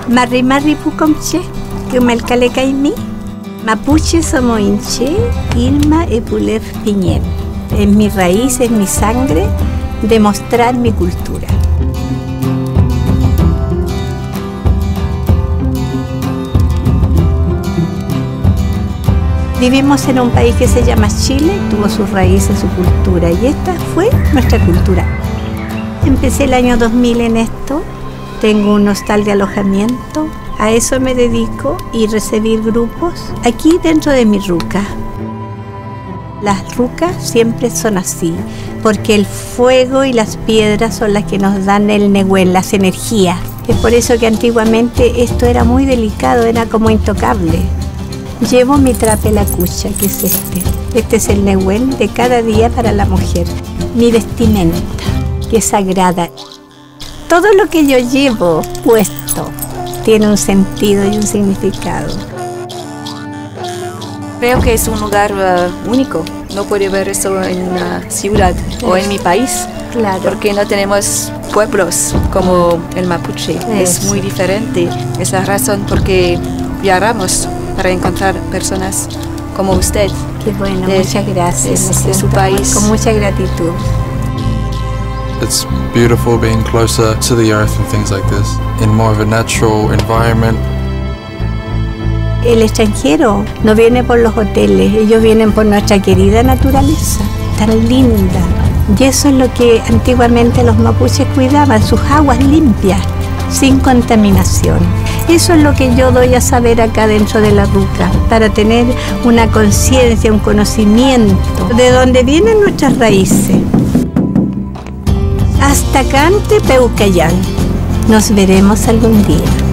Marri Marri Pucomche, Kumelkale Caimí, Mapuche Somoinche, Ilma Epulef Piñén. Es mi raíz, es mi sangre, demostrar mi cultura. Vivimos en un país que se llama Chile, tuvo sus raíces, su cultura, y esta fue nuestra cultura. Empecé el año 2000 en esto, tengo un hostal de alojamiento, a eso me dedico y recibir grupos aquí dentro de mi ruca. Las rucas siempre son así, porque el fuego y las piedras son las que nos dan el nehuén, las energías. Es por eso que antiguamente esto era muy delicado, era como intocable. Llevo mi trapelacucha, que es este. Este es el nehuén de cada día para la mujer. Mi vestimenta, que es sagrada. Todo lo que yo llevo puesto tiene un sentido y un significado. Creo que es un lugar único. No puedo ver eso en una ciudad o en mi país. Claro. Porque no tenemos pueblos como el mapuche. Es muy diferente. Es la razón por qué viajamos para encontrar personas como usted. Qué bueno, muchas gracias. De su país. Con mucha gratitud. It's beautiful being closer to the earth and things like this, in more of a natural environment. El extranjero no viene por los hoteles, ellos vienen por nuestra querida naturaleza, tan linda. Y eso es lo que antiguamente los mapuches cuidaban, sus aguas limpias, sin contaminación. Eso es lo que yo doy a saber acá dentro de la ruca, para tener una conciencia, un conocimiento de dónde vienen nuestras raíces. Hasta Cante Peucayán. Nos veremos algún día.